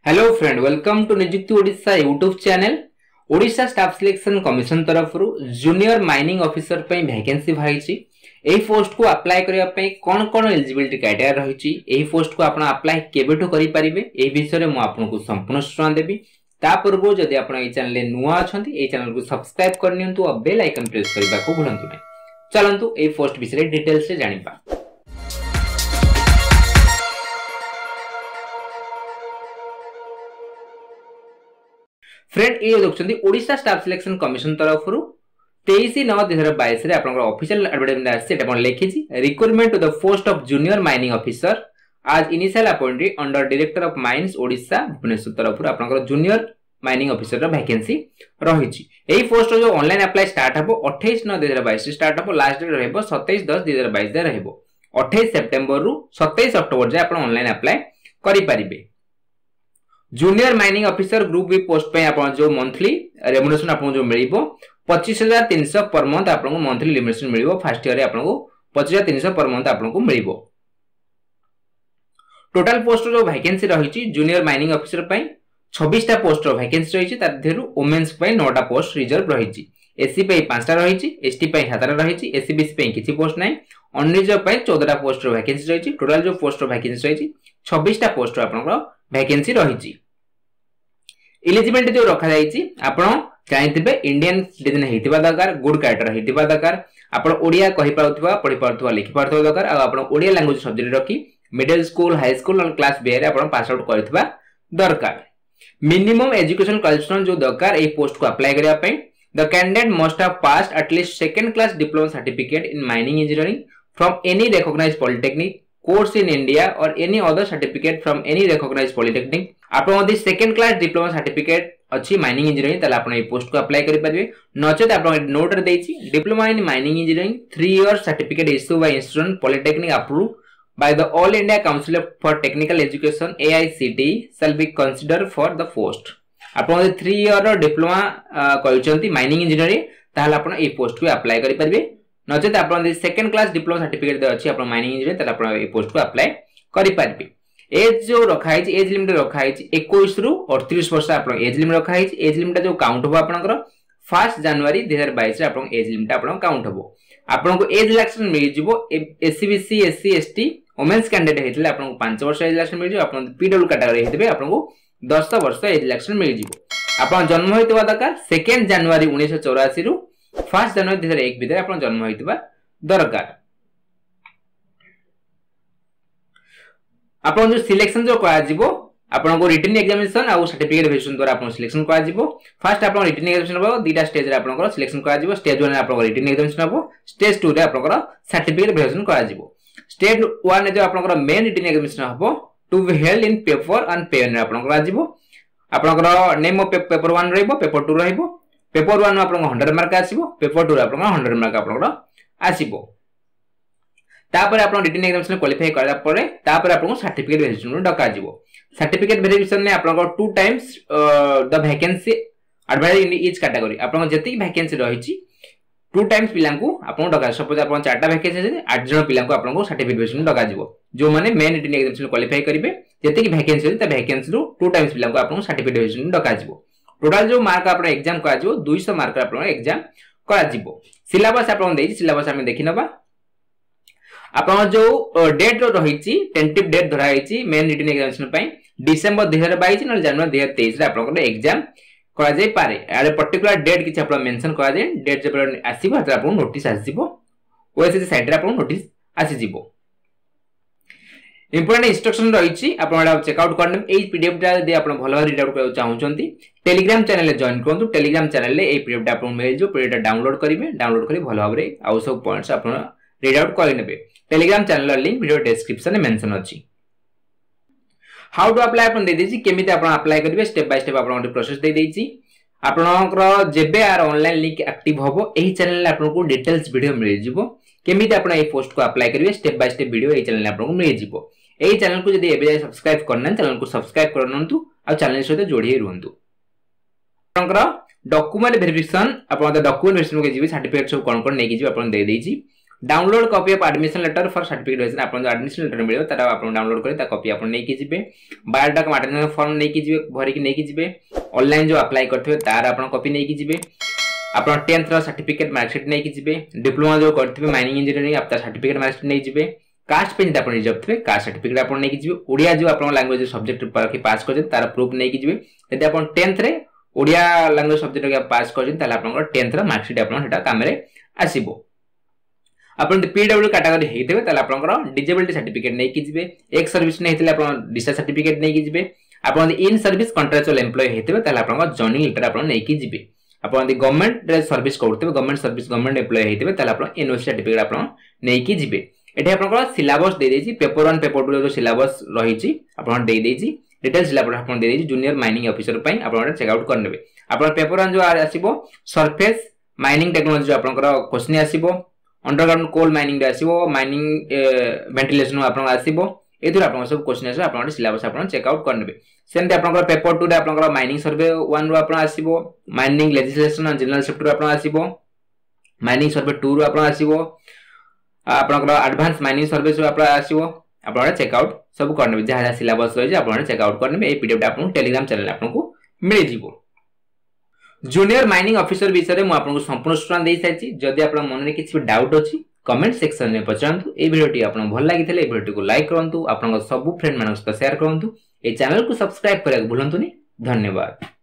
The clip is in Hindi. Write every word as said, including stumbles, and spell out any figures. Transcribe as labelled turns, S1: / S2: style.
S1: Hello friend, welcome to Nijukti Odisha YouTube channel. Odisha staff selection commission तरफ जूनियर माइनिंग ऑफिसर पे वैकेंसी बाहरी। एही पोस्ट को अप्लाई करिया पे कोन कोन एलिजिबिलिटी क्राइटेरिया रहिछि, एही पोस्ट को आपण अप्लाई केबेठो करि परिबे, एही विषय रे मु आपनको संपूर्ण सूचना देबी। ता पूर्व जदि आपण ए चैनल ले नुवा अछंती, ए चैनल को सब्सक्राइब करनियंतु और बेल आइकन प्रेस करबा को भूलंतु नै। चलंतु एही पोस्ट विषय रे डिटेल्स से जानिबा। फ्रेंड, ये देखते ओडिशा स्टाफ सिलेक्शन कमिशन तरफ तेईस नौ दुई हजार बाईस ऑफिशियल एडवर्टाइजमेंट लिखी recruitment to the post of junior mining officer आज initial appointed under director of mines Odisha Bhubaneswar तरफ आपन जूनियर माइनिंग ऑफिसर वैकेंसी रही। यही पोस्ट जो ऑनलाइन अप्लाई स्टार्ट हो अट्ठाईस नौ दुई हजार बाईस स्टार्ट हो, लास्ट डेट रहिबो सत्ताईस दस दुई हजार बाईस रहिबो। अट्ठाईस सेप्टेम्बर रु सत्ताईस अक्टोबर जाए आप ऑनलाइन अप्लाई करि परिबे। Junior mining officer group B post पे आपन जो मंथली रेम्युनरेशन आपन जो मिलिबो पच्चीस हजार तीन सौ पर मंथ आपन को मंथली रेम्युनरेशन मिलिबो। फर्स्ट ईयर रे आपन को पच्चीस हजार तीन सौ पर मंथ आपन को मिलिबो। टोटल पोस्ट जो वैकेंसी रहिछि जूनियर माइनिंग ऑफिसर पे छब्बीस टा पोस्ट रो वैकेंसी रहिछि, तार देरु वुमेन्स पे नौ टा पोस्ट रिजर्व रहिछि। एससी पे पाँच टा रहिछि, एसटी पे सात टा रहिछि, एससी बीसी पे किछि पोस्ट नै, अनरिजर्व पे चौदह टा पोस्ट रो वैकेंसी रहिछि। टोटल जो पोस्ट रो वैकेंसी रहिछि छब्बीस टा पोस्ट रो आपन को वैकेंसी रहिछि। एलिजिबिलिटी जो रखा जाइछि आपण जानथिबे इंडियन सिटीजन हेतिबा दरकार, गुड कैरेक्टर हेतिबा दरकार, आपण ओडिया कहि पाउथबा, पढि पाउथबा, लिखि पाउथबा दरकार, आ आपण ओडिया लैंग्वेज सब्जेक्ट रखी मिडिल स्कूल, हाई स्कूल और क्लास बी रे आपण पास आउट करथिबा दरकार। मिनिमम एजुकेशन क्वालिफिकेशन जो दरकार ए पोस्ट को अप्लाई करिया पे the candidate must have passed at least second class diploma certificate in mining engineering from any recognized polytechnic course in India or any other certificate from any recognized polytechnic. आपण मधे सेकंड क्लास डिप्लोमा सर्टिफिकेट अछि माइनिंग इंजीनियरिंग तले आपण ए पोस्ट को अप्लाई करि परिबे। नचेत आपण नोट रे देछि diploma in mining engineering three year certificate issue by institution polytechnic approve by the All India Council for Technical Education A I C T E shall be considered for the post। आपण थ्री इयर डिप्लोमा करिसंती माइनिंग इंजीनियरिंग ताहले आपण ए पोस्ट को अप्लाई करि परिबे। नचेत आपण सेकंड क्लास डिप्लोमा सर्टिफिकेट दे अछि आपण माइनिंग इंजीनियरिंग ताहले आपण ए पोस्ट को अप्लाई करि परिबे। एज जो रखा है एज लिमिट रखा है इक्कीस रु अड़तीस वर्ष आपण एज लिमिट रखा है। एज लिमिट जो काउंट हो आपनकर फर्स्ट जनवरी दो हज़ार बाईस रे आपण एज लिमिट आपण काउंट हो। आपण को एज रिलैक्सेशन मिल जिवो SC BC SC ST women's candidate हेतले आपण को पाँच वर्ष एज रिलैक्सेशन मिल जिवो। आपण पीडब्ल्यू कैटेगरी हेतबे आपण को दस वर्ष एज रिलैक्सेशन मिल जिवो। आपण जन्म होइतबा दरकार सेकंड जनवरी उन्नीस सौ चौरासी रु फर्स्ट जनवरी दो हज़ार एक भीतर आपण जन्म होइतबा दरकार। आपण जो सिलेक्शन जो करा जिवो आपण को रिटन एग्जामिनेशन आ सर्टिफिकेट वेरिफिकेशन द्वारा आपण सिलेक्शन करा जिवो। फर्स्ट आपण रिटन एग्जामिनेशन हो दीटा स्टेज रे आपण को सिलेक्शन करा जिवो। स्टेज वन रे आपण रिटन एग्जामिनेशन हो, स्टेज टू रे आपण को सर्टिफिकेट वेरिफिकेशन करा जिवो। स्टेज वन रे जो आपण को मेन रिटन एग्जामिनेशन हो to be held in paper and pen रे आपण करा जिवो। आपण को नेम ऑफ पेपर वन रहइबो, पेपर टू रहइबो। पेपर वन आपण को सौ मार्क आसीबो, पेपर टू रे आपण को सौ मार्क आपण को आसीबो। तापर आपण रिटन एग्जामिनेशन क्वालिफाई करला परे तापर आपण सर्टिफिकेट वेरिफिकेशन डका जिवो। सर्टिफिकेट वेरिफिकेशन ने आपण को two times the vacancy advertise in each category आपण जति वैकेंसी रहिछि टू टाइम्स पिला को आपण डका। सपोज आपण चारटा वैकेंसी अछि आठ जण पिला को आपण को सर्टिफिकेट वेरिफिकेशन डका जिवो। जो माने मेन रिटन एग्जामिनेशन क्वालिफाई करिवे जति वैकेंसी अछि त वैकेंसी रो टू टाइम्स पिला को आपण सर्टिफिकेट वेरिफिकेशन डका जिवो। टोटल जो मार्क आपण एग्जाम करा जिवो दो सौ मार्क आपण एग्जाम करा जिवो। सिलेबस आपण देछि, सिलेबस हम देखि नबा। आपण जो डेट रहिछि टेंटिव डेट धरा हिछि मेन रिटन एग्जामिनेशन पई डिसेंबर दो हज़ार बाईस न जनवरी दो हज़ार तेईस रे आपण एग्जाम करा जाय पारे। आरे पर्टिकुलर डेट किछ आपण मेंशन करा जाय, डेट जब आसीबो त आपण नोटिस आसीबो, ओएसएससी साइट रे आपण नोटिस आसी जिवो। इंपोर्टेंट इंस्ट्रक्शन रहिछि आपण चेकआउट करन। एई पीडीएफ टा दे आपण भलो रीड आउट करय चाहउचंती टेलीग्राम चैनल ले जॉइन करंतु। टेलीग्राम चैनल ले एई पीडीएफ टा आपण मिल जो पीडीएफ टा डाउनलोड करिवे। डाउनलोड करी भलो भाबरे आउ सब पॉइंट्स आपण रीड आउट करि नेबे। Telegram channel link video description में मेंशन अछि। हाउ टू अप्लाई आपण दे देछि, केमिति आपण अप्लाई करिवे स्टेप बाय स्टेप आपण प्रोसेस दे देछि। आपनकर जेबे आर ऑनलाइन लिंक एक्टिव होबो एही चैनल ले आपण को डिटेल्स वीडियो मिल जिवो। केमिति आपण ए पोस्ट को अप्लाई करिवे स्टेप बाय स्टेप वीडियो एही चैनल ले आपण को मिल जिवो। एही चैनल को जदि एबे सब्सक्राइब करना चैनल को सब्सक्राइब करनंतु आ चैनल सहित जोड़ी रहंतु। आपनकर डॉक्यूमेंट वेरिफिकेशन आपण द डॉक्यूमेंट वेरिफिकेशन के जिवि सर्टिफिकेट सब कोन कोन नै कि जिवि आपण दे देछि। Download copy of admission letter for certificate होइछ आपन एडमिशन लेटर मिलियो तारा आपन डाउनलोड करे ता कॉपी आपन नै कि जिबे बायोडाटा मार्टिन फॉर्म नै कि जिबे भरि कि नै कि जिबे ऑनलाइन जो अप्लाई करथिबे तार आपन कॉपी नै कि जिबे आपन टेंथ रो सर्टिफिकेट मार्कशीट नै कि जिबे डिप्लोमा जो करथिबे माइनिंग इंजीनियरिंग आपता सर्टिफिकेट मार्कशीट नै जिबे कास्ट पे आपन रिजर्व थिबे कास्ट सर्टिफिकेट आपन नै कि जिबे ओडिया जो आपन लैंग्वेज सब्जेक्ट पर कि पास करछन तार प्रूफ नै कि जिबे यदि आपन टेंथ रे ओडिया लैंग्वेज सब्जेक्ट के पास करछन ताले आपन टेंथ रो मार्कशीट आपन हेटा काम रे आसीबो आपन पीडब्ल्यू कैटेगरी हेतिबे ताले आपन डिसेबिलिटी सर्टिफिकेट नै कि जिबे एक सर्विस नै हेतिले आपन डिस्चार्ज सर्टिफिकेट नै कि जिबे आपन इन सर्विस कॉन्ट्रैक्चुअल एम्प्लॉय हेतिबे ताले आपन जॉइनिंग लेटर आपन नै कि जिबे आपन दि गवर्नमेंट रे सर्विस करथिबे गवर्नमेंट सर्विस गवर्नमेंट एम्प्लॉय हेतिबे ताले आपन एनओसी सर्टिफिकेट आपन नै कि जिबे एठे आपन सिलेबस दे देछि पेपर वन पेपर टू जो सिलेबस रहिछि आपन दे देछि डिटेल सिलेबस आपन दे देछि जूनियर माइनिंग ऑफिसर पई आपन चेक आउट करनेबे आपन पेपर वन जो आसीबो सरफेस माइनिंग टेक्नोलॉजी जो आपन क्वेश्चन आसीबो अंडरग्राउंड कोल माइनिंग रे आसीबो माइनिंग वेंटिलेशन आपन आसीबो एथुर आपन सब क्वेश्चन आसीबो आपन सिलेबस आपन चेक आउट करनेबे सेमते आपन पेपर टू रे आपन माइनिंग सर्वे वन रो आपन आसीबो माइनिंग लेजिस्लेशन जनरल सेक्टर आपन आसीबो माइनिंग सर्वे टू रो आपन आसीबो आपन एडवांस माइनिंग सर्वे जो आपन आसीबो आपन चेक आउट सब करनेबे जहा सिलेबस रहि आपन चेक आउट करनेबे ए पीडीएफ आपन टेलीग्राम चैनल आपन को मिल जिवो जूनियर माइनिंग ऑफिसर विषय में आपको संपूर्ण सूचना दे साइछि जदि आपन मन रे किछि डाउट अछि कमेंट सेक्शन में पचांतु ए वीडियोटी आपन भल लागितले ए वीडियोटी को लाइक करंतु आपन सब फ्रेंड मानक सहित शेयर करंतु ए चैनल को सब्सक्राइब करक भूलंतुनी धन्यवाद।